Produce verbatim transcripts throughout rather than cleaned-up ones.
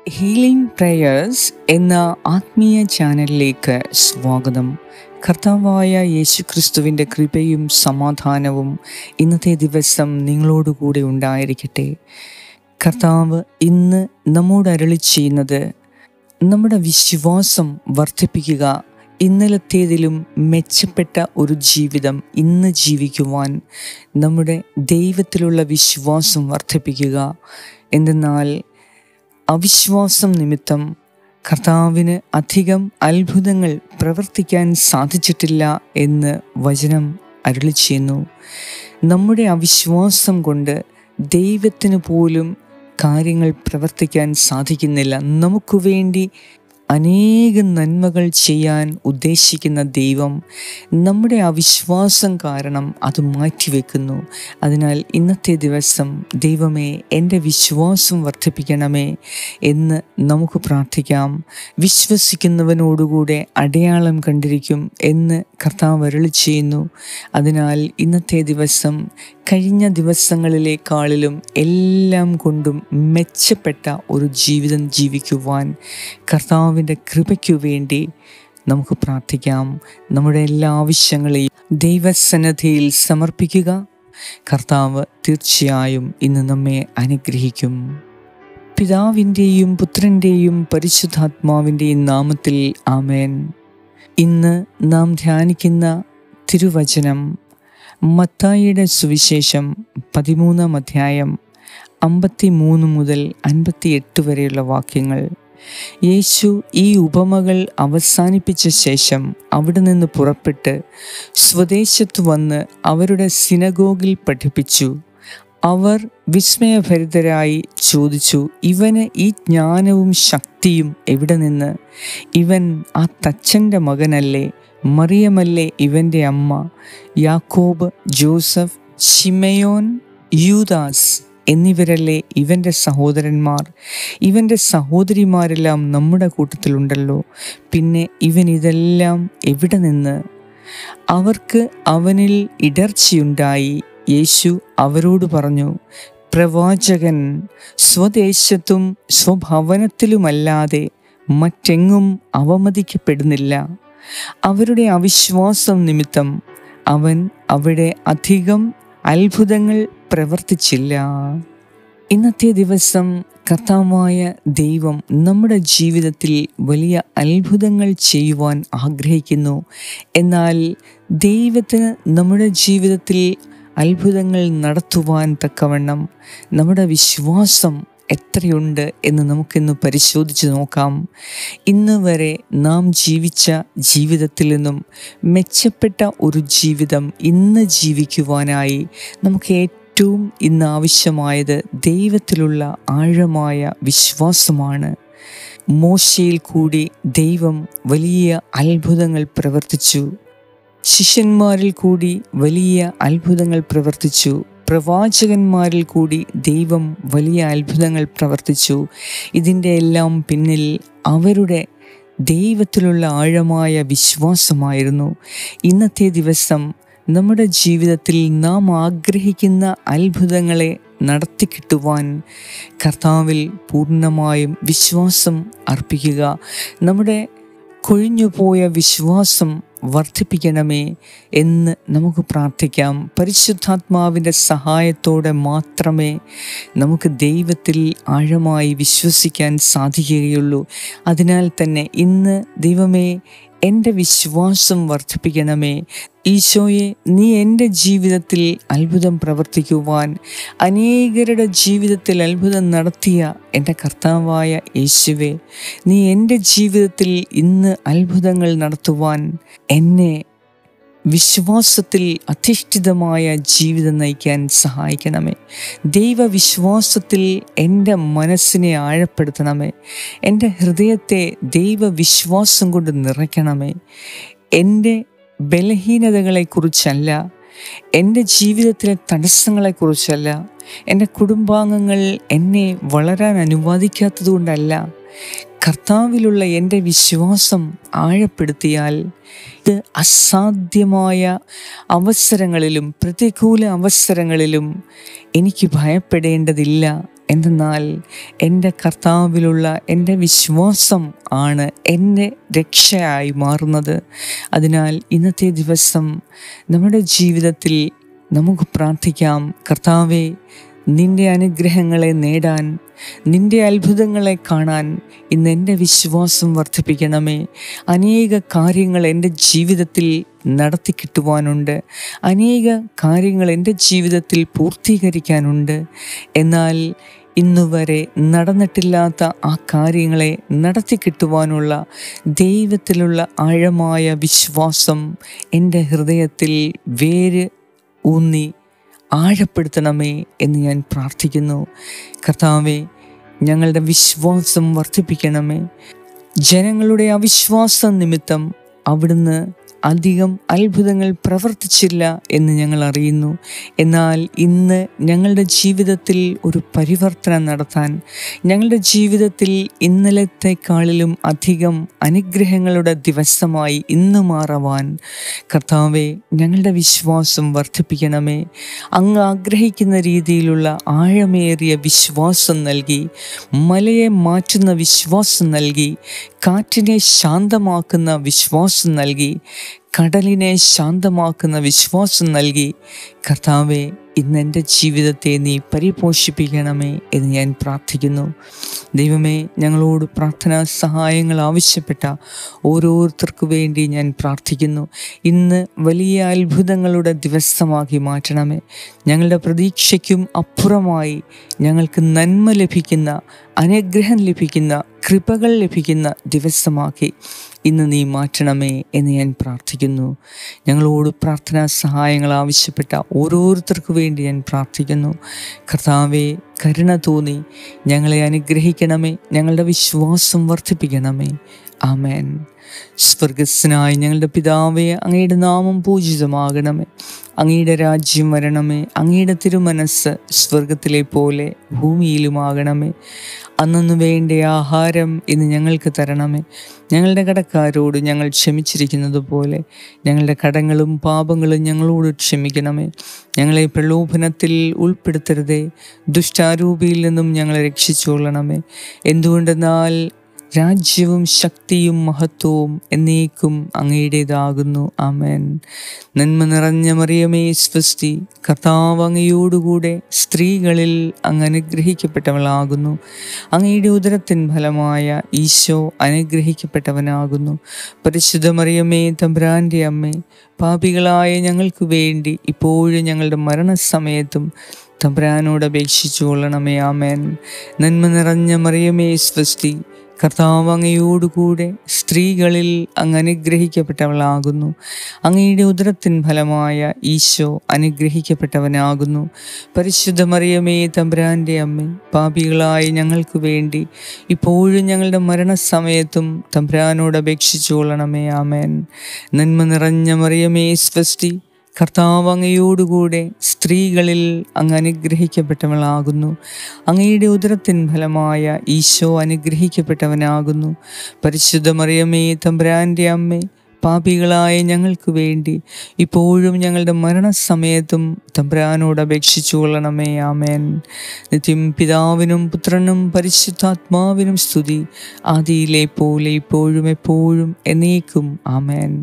Healing prayers എന്ന ആത്മീയ ചാനലിലേക്ക് സ്വാഗതം. കർത്താവായ യേശുക്രിസ്തുവിൻ്റെ കൃപയും സമാധാനവും ഇന്നത്തെ ദിവസം നിങ്ങളോടുകൂടി ഉണ്ടായിരിക്കട്ടെ. കർത്താവ് ഇന്ന് നമ്മോട് അരുളി ചെയ്യുന്നത്, നമ്മുടെ വിശ്വാസം വർദ്ധിപ്പിക്കുക, ഇന്നലത്തേതിലും മെച്ചപ്പെട്ട ഒരു ജീവിതം ഇന്ന് ജീവിക്കുവാൻ നമ്മുടെ ദൈവത്തിലുള്ള വിശ്വാസം വർദ്ധിപ്പിക്കുക. എന്തെന്നാൽ അവിശ്വാസം നിമിത്തം കർത്താവിന് അധികം അത്ഭുതങ്ങൾ പ്രവർത്തിക്കാൻ സാധിച്ചിട്ടില്ല എന്ന് വചനം അരുളി ചെയ്യുന്നു. നമ്മുടെ അവിശ്വാസം കൊണ്ട് ദൈവത്തിന് പോലും കാര്യങ്ങൾ പ്രവർത്തിക്കാൻ സാധിക്കുന്നില്ല. നമുക്ക് വേണ്ടി അനേകം നന്മകൾ ചെയ്യാൻ ഉദ്ദേശിക്കുന്ന ദൈവം നമ്മുടെ അവിശ്വാസം കാരണം അത് മാറ്റിവെക്കുന്നു. അതിനാൽ ഇന്നത്തെ ദിവസം, ദൈവമേ എൻ്റെ വിശ്വാസം വർദ്ധിപ്പിക്കണമേ എന്ന് നമുക്ക് പ്രാർത്ഥിക്കാം. വിശ്വസിക്കുന്നവനോടുകൂടെ അടയാളം കണ്ടിരിക്കും എന്ന് കർത്താവ് അരുളി ചെയ്യുന്നു. അതിനാൽ ഇന്നത്തെ ദിവസം കഴിഞ്ഞ ദിവസങ്ങളിലേക്കാളിലും എല്ലാം കൊണ്ടും മെച്ചപ്പെട്ട ഒരു ജീവിതം ജീവിക്കുവാൻ കർത്താവിൻ്റെ കൃപയ്ക്കു വേണ്ടി നമുക്ക് പ്രാർത്ഥിക്കാം. നമ്മുടെ എല്ലാ ആവശ്യങ്ങളെയും ദൈവസന്നിധിയിൽ സമർപ്പിക്കുക. കർത്താവ് തീർച്ചയായും ഇന്ന് നമ്മെ അനുഗ്രഹിക്കും. പിതാവിൻ്റെയും പുത്രൻ്റെയും പരിശുദ്ധാത്മാവിൻ്റെയും നാമത്തിൽ ആമേൻ. ഇന്ന് നാം ധ്യാനിക്കുന്ന തിരുവചനം മത്തായിയുടെ സുവിശേഷം പതിമൂന്നാം അധ്യായം അമ്പത്തി മൂന്ന് മുതൽ അൻപത്തി എട്ട് വരെയുള്ള വാക്യങ്ങൾ. യേശു ഈ ഉപമകൾ അവസാനിപ്പിച്ച ശേഷം അവിടെ നിന്ന് പുറപ്പെട്ട് സ്വദേശത്ത് വന്ന് അവരുടെ സിനഗോഗിൽ പഠിപ്പിച്ചു. അവർ വിസ്മയഭരിതരായി ചോദിച്ചു, ഇവന് ഈ ജ്ഞാനവും ശക്തിയും എവിടെ നിന്ന്? ഇവൻ ആ തച്ചൻ്റെ മകനല്ലേ? മറിയമല്ലേ ഇവൻ്റെ അമ്മ? യാക്കോബ്, ജോസഫ്, ശിമയോൻ, യൂദാസ് എന്നിവരല്ലേ ഇവൻ്റെ സഹോദരന്മാർ? ഇവൻ്റെ സഹോദരിമാരെല്ലാം നമ്മുടെ കൂട്ടത്തിലുണ്ടല്ലോ. പിന്നെ ഇവൻ ഇതെല്ലാം എവിടെ നിന്ന്? അവർക്ക് അവനിൽ ഇടർച്ചയുണ്ടായി. യേശു അവരോട് പറഞ്ഞു, പ്രവാചകൻ സ്വദേശത്തും സ്വഭവനത്തിലുമല്ലാതെ മറ്റെങ്ങും അവമതിക്കപ്പെടുന്നില്ല. അവരുടെ അവിശ്വാസം നിമിത്തം അവൻ അവിടെ അധികം അത്ഭുതങ്ങൾ പ്രവർത്തിച്ചില്ല. ഇന്നത്തെ ദിവസം കർത്താവായ ദൈവം നമ്മുടെ ജീവിതത്തിൽ വലിയ അത്ഭുതങ്ങൾ ചെയ്യുവാൻ ആഗ്രഹിക്കുന്നു. എന്നാൽ ദൈവത്തിന് നമ്മുടെ ജീവിതത്തിൽ അത്ഭുതങ്ങൾ നടത്തുവാൻ തക്കവണ്ണം നമ്മുടെ വിശ്വാസം എത്രയുണ്ട് എന്ന് നമുക്കിന്ന് പരിശോധിച്ച് നോക്കാം. ഇന്ന് വരെ നാം ജീവിച്ച ജീവിതത്തിൽ നിന്നും മെച്ചപ്പെട്ട ഒരു ജീവിതം ഇന്ന് ജീവിക്കുവാനായി നമുക്ക് ഏറ്റവും ഇന്ന് ആവശ്യമായത് ദൈവത്തിലുള്ള ആഴമായ വിശ്വാസമാണ്. മോശയിൽ കൂടി ദൈവം വലിയ അത്ഭുതങ്ങൾ പ്രവർത്തിച്ചു. ശിഷ്യന്മാരിൽ കൂടി വലിയ അത്ഭുതങ്ങൾ പ്രവർത്തിച്ചു. പ്രവാചകന്മാരിൽ കൂടി ദൈവം വലിയ അത്ഭുതങ്ങൾ പ്രവർത്തിച്ചു. ഇതിൻ്റെ എല്ലാം പിന്നിൽ അവരുടെ ദൈവത്തിലുള്ള ആഴമായ വിശ്വാസമായിരുന്നു. ഇന്നത്തെ ദിവസം നമ്മുടെ ജീവിതത്തിൽ നാം ആഗ്രഹിക്കുന്ന അത്ഭുതങ്ങളെ നടത്തിക്കിട്ടുവാൻ കർത്താവിൽ പൂർണ്ണമായും വിശ്വാസം അർപ്പിക്കുക. നമ്മുടെ കൊഴിഞ്ഞുപോയ വിശ്വാസം വർദ്ധിപ്പിക്കണമേ എന്ന് നമുക്ക് പ്രാർത്ഥിക്കാം. പരിശുദ്ധാത്മാവിൻ്റെ സഹായത്തോടെ മാത്രമേ നമുക്ക് ദൈവത്തിൽ ആഴമായി വിശ്വസിക്കാൻ സാധിക്കുകയുള്ളൂ. അതിനാൽ തന്നെ ഇന്ന് ദൈവമേ എൻ്റെ വിശ്വാസം വർദ്ധിപ്പിക്കണമേ. ഈശോയെ, നീ എൻ്റെ ജീവിതത്തിൽ അത്ഭുതം പ്രവർത്തിക്കുവാൻ, അനേകരുടെ ജീവിതത്തിൽ അത്ഭുതം നടത്തിയ എൻ്റെ കർത്താവായ യേശുവേ, നീ എൻ്റെ ജീവിതത്തിൽ ഇന്ന് അത്ഭുതങ്ങൾ നടത്തുവാൻ എന്നെ വിശ്വാസത്തിൽ അധിഷ്ഠിതമായ ജീവിതം നയിക്കാൻ സഹായിക്കണമേ. ദൈവവിശ്വാസത്തിൽ എൻ്റെ മനസ്സിനെ ആഴപ്പെടുത്തണമേ. എൻ്റെ ഹൃദയത്തെ ദൈവവിശ്വാസം കൊണ്ട് നിറയ്ക്കണമേ. എൻ്റെ ബലഹീനതകളെക്കുറിച്ചല്ല, എൻ്റെ ജീവിതത്തിലെ തടസ്സങ്ങളെക്കുറിച്ചല്ല, എൻ്റെ കുടുംബാംഗങ്ങൾ എന്നെ വളരാൻ അനുവദിക്കാത്തത് കൊണ്ടല്ല, കർത്താവിലുള്ള എൻ്റെ വിശ്വാസം ആഴപ്പെടുത്തിയാൽ ഇത് അസാധ്യമായ അവസരങ്ങളിലും പ്രതികൂല അവസരങ്ങളിലും എനിക്ക് ഭയപ്പെടേണ്ടതില്ല എന്തെന്നാൽ എൻ്റെ കർത്താവിലുള്ള എൻ്റെ വിശ്വാസം ആണ് എൻ്റെ രക്ഷയായി മാറുന്നത്. അതിനാൽ ഇന്നത്തെ ദിവസം നമ്മുടെ ജീവിതത്തിൽ നമുക്ക് പ്രാർത്ഥിക്കാം, കർത്താവേ, നിൻ്റെ അനുഗ്രഹങ്ങളെ നേടാൻ, നിൻ്റെ അത്ഭുതങ്ങളെ കാണാൻ ഇന്ന് എൻ്റെ വിശ്വാസം വർദ്ധിപ്പിക്കണമേ. അനേക കാര്യങ്ങൾ എൻ്റെ ജീവിതത്തിൽ നടത്തി കിട്ടുവാനുണ്ട്, അനേക കാര്യങ്ങൾ എൻ്റെ ജീവിതത്തിൽ പൂർത്തീകരിക്കാനുണ്ട്. എന്നാൽ ഇന്നുവരെ നടന്നിട്ടില്ലാത്ത ആ കാര്യങ്ങളെ നടത്തി കിട്ടുവാനുള്ള ദൈവത്തിലുള്ള ആഴമായ വിശ്വാസം എൻ്റെ ഹൃദയത്തിൽ വേര് ഊന്നി ആഴപ്പെടുത്തണമേ എന്ന് ഞാൻ പ്രാർത്ഥിക്കുന്നു. കർത്താവേ, ഞങ്ങളുടെ വിശ്വാസം വർദ്ധിപ്പിക്കണമേ. ജനങ്ങളുടെ അവിശ്വാസം നിമിത്തം അവിടുന്ന് അധികം അത്ഭുതങ്ങൾ പ്രവർത്തിച്ചില്ല എന്ന് ഞങ്ങൾ അറിയുന്നു. എന്നാൽ ഇന്ന് ഞങ്ങളുടെ ജീവിതത്തിൽ ഒരു പരിവർത്തനം നടത്താൻ, ഞങ്ങളുടെ ജീവിതത്തിൽ ഇന്നലത്തെക്കാളിലും അധികം അനുഗ്രഹങ്ങളുടെ ദിവസമായി ഇന്ന് മാറുവാൻ കർത്താവേ, ഞങ്ങളുടെ വിശ്വാസം വർദ്ധിപ്പിക്കണമേ. അങ്ങ് ആഗ്രഹിക്കുന്ന രീതിയിലുള്ള ആഴമേറിയ വിശ്വാസം നൽകി, മലയെ മാറ്റുന്ന വിശ്വാസം നൽകി, കാറ്റിനെ ശാന്തമാക്കുന്ന വിശ്വാസം നൽകി, കടലിനെ ശാന്തമാക്കുന്ന വിശ്വാസം നൽകി കർത്താവേ, ഇന്ന് എൻ്റെ ജീവിതത്തെ നീ പരിപോഷിപ്പിക്കണമേ എന്ന് ഞാൻ പ്രാർത്ഥിക്കുന്നു. ദൈവമേ, ഞങ്ങളോട് പ്രാർത്ഥനാ സഹായങ്ങൾ ആവശ്യപ്പെട്ട ഓരോരുത്തർക്കു വേണ്ടി ഞാൻ പ്രാർത്ഥിക്കുന്നു. ഇന്ന് വലിയ അത്ഭുതങ്ങളുടെ ദിവസമാക്കി മാറ്റണമേ. ഞങ്ങളുടെ പ്രതീക്ഷയ്ക്കും അപ്പുറമായി ഞങ്ങൾക്ക് നന്മ ലഭിക്കുന്ന, അനുഗ്രഹം ലഭിക്കുന്ന, കൃപകൾ ലഭിക്കുന്ന ദിവസമാക്കി ഇന്ന് നീ മാറ്റണമേ എന്ന് ഞാൻ പ്രാർത്ഥിക്കുന്നു. ഞങ്ങളോട് പ്രാർത്ഥനാ സഹായങ്ങൾ ആവശ്യപ്പെട്ട ഓരോരുത്തർക്കു വേണ്ടി ഞാൻ പ്രാർത്ഥിക്കുന്നു. കർത്താവേ, കരുണ തോന്നി ഞങ്ങളെ അനുഗ്രഹിക്കണമേ, ഞങ്ങളുടെ വിശ്വാസം വർദ്ധിപ്പിക്കണമേ. ആമേൻ. സ്വർഗസ്സനായ ഞങ്ങളുടെ പിതാവേ, അങ്ങയുടെ നാമം പൂജിതമാകണമേ, അങ്ങയുടെ രാജ്യം വരണമേ, അങ്ങയുടെ തിരുമനസ്സ് സ്വർഗത്തിലെ പോലെ ഭൂമിയിലുമാകണമേ. അന്നു വേണ്ട ആഹാരം ഇന്ന് ഞങ്ങൾക്ക് തരണമേ. ഞങ്ങളുടെ കടക്കാരോട് ഞങ്ങൾ ക്ഷമിച്ചിരിക്കുന്നത് പോലെ ഞങ്ങളുടെ കടങ്ങളും പാപങ്ങളും ഞങ്ങളോട് ക്ഷമിക്കണമേ. ഞങ്ങളെ പ്രലോഭനത്തിൽ ഉൾപ്പെടുത്തരുതേ, ദുഷ്ടാരൂപിയിൽ നിന്നും ഞങ്ങളെ രക്ഷിച്ചുകൊള്ളണമേ. എന്തുകൊണ്ടെന്നാൽ രാജ്യവും ശക്തിയും മഹത്വവും എന്നേക്കും അങ്ങയുടേതാകുന്നു. ആമേൻ. നന്മ നിറഞ്ഞ മറിയമേ സ്വസ്തി, കർത്താവ് അങ്ങയോടുകൂടെ സ്ത്രീകളിൽ അങ്ങ് അനുഗ്രഹിക്കപ്പെട്ടവളാകുന്നു. അങ്ങയുടെ ഉദരത്തിൻ ഫലമായ ഈശോ അനുഗ്രഹിക്കപ്പെട്ടവനാകുന്നു. പരിശുദ്ധ മറിയമേ, തമ്പുരാൻ്റെ അമ്മേ, പാപികളായ ഞങ്ങൾക്ക് വേണ്ടി ഇപ്പോഴും ഞങ്ങളുടെ മരണസമയത്തും തമ്പുരാനോട് അപേക്ഷിച്ചു കൊള്ളണമേ. ആമേൻ. നന്മ നിറഞ്ഞ മറിയമേ സ്വസ്തി, കർത്താവ് അങ്ങയോടുകൂടെ സ്ത്രീകളിൽ അങ്ങ് അനുഗ്രഹിക്കപ്പെട്ടവളാകുന്നു. അങ്ങയുടെ ഉദരത്തിൻ ഫലമായ ഈശോ അനുഗ്രഹിക്കപ്പെട്ടവനാകുന്നു. പരിശുദ്ധ മറിയമേ, തമ്പുരാൻ്റെ അമ്മേ, പാപികളായ ഞങ്ങൾക്ക് വേണ്ടി ഇപ്പോഴും ഞങ്ങളുടെ മരണസമയത്തും തമ്പുരാനോട് അപേക്ഷിച്ചു കൊള്ളണമേ. ആമേൻ. നന്മ നിറഞ്ഞ മറിയമേ സ്വസ്തി, കർത്താവ് അങ്ങയോടുകൂടെ സ്ത്രീകളിൽ അങ്ങ് അനുഗ്രഹിക്കപ്പെട്ടവളാകുന്നു. അങ്ങയുടെ ഉദരത്തിൻ ഫലമായ ഈശോ അനുഗ്രഹിക്കപ്പെട്ടവനാകുന്നു. പരിശുദ്ധ മറിയമേ, തമ്പുരാൻ്റെ അമ്മേ, പാപികളായ ഞങ്ങൾക്ക് വേണ്ടി ഇപ്പോഴും ഞങ്ങളുടെ മരണസമയത്തും തമ്പുരാനോട് അപേക്ഷിച്ചു കൊള്ളണമേ. ആമേൻ. നിത്യം പിതാവിനും പുത്രനും പരിശുദ്ധാത്മാവിനും സ്തുതി, ആദിയിലെ പോലെ ഇപ്പോഴും എപ്പോഴും എന്നേക്കും. ആമേൻ.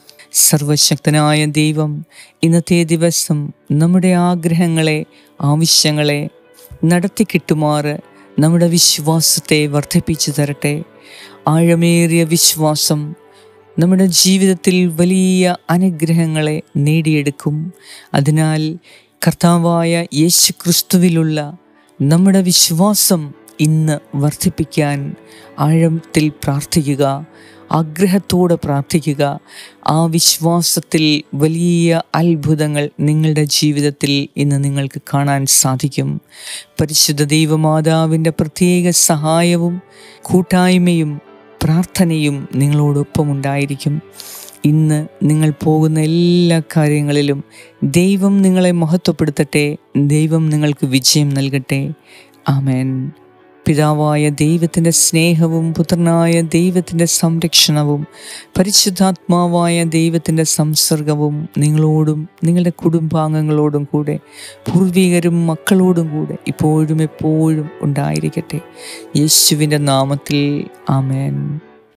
സർവശക്തനായ ദൈവം ഇന്നത്തെ ദിവസം നമ്മുടെ ആഗ്രഹങ്ങളെ, ആവശ്യങ്ങളെ നടത്തി കിട്ടുമാറ് നമ്മുടെ വിശ്വാസത്തെ വർദ്ധിപ്പിച്ചു തരട്ടെ. ആഴമേറിയ വിശ്വാസം നമ്മുടെ ജീവിതത്തിൽ വലിയ അനുഗ്രഹങ്ങളെ നേടിയെടുക്കും. അതിനാൽ കർത്താവായ യേശു ക്രിസ്തുവിലുള്ള നമ്മുടെ വിശ്വാസം ഇന്ന് വർദ്ധിപ്പിക്കാൻ ആഴത്തിൽ പ്രാർത്ഥിക്കുക, ആഗ്രഹത്തോടെ പ്രാർത്ഥിക്കുക. ആ വിശ്വാസത്തിൽ വലിയ അത്ഭുതങ്ങൾ നിങ്ങളുടെ ജീവിതത്തിൽ ഇന്ന് നിങ്ങൾക്ക് കാണാൻ സാധിക്കും. പരിശുദ്ധ ദൈവമാതാവിൻ്റെ പ്രത്യേക സഹായവും കൂട്ടായ്മയും പ്രാർത്ഥനയും നിങ്ങളോടൊപ്പം ഉണ്ടായിരിക്കും. ഇന്ന് നിങ്ങൾ പോകുന്ന എല്ലാ കാര്യങ്ങളിലും ദൈവം നിങ്ങളെ മഹത്വപ്പെടുത്തട്ടെ. ദൈവം നിങ്ങൾക്ക് വിജയം നൽകട്ടെ. ആമേൻ. പിതാവായ ദൈവത്തിൻ്റെ സ്നേഹവും പുത്രനായ ദൈവത്തിൻ്റെ സംരക്ഷണവും പരിശുദ്ധാത്മാവായ ദൈവത്തിൻ്റെ സംസർഗവും നിങ്ങളോടും നിങ്ങളുടെ കുടുംബാംഗങ്ങളോടും കൂടെ പൂർവികരും മക്കളോടും കൂടെ ഇപ്പോഴും എപ്പോഴും ഉണ്ടായിരിക്കട്ടെ. യേശുവിൻ്റെ നാമത്തിൽ ആമേൻ.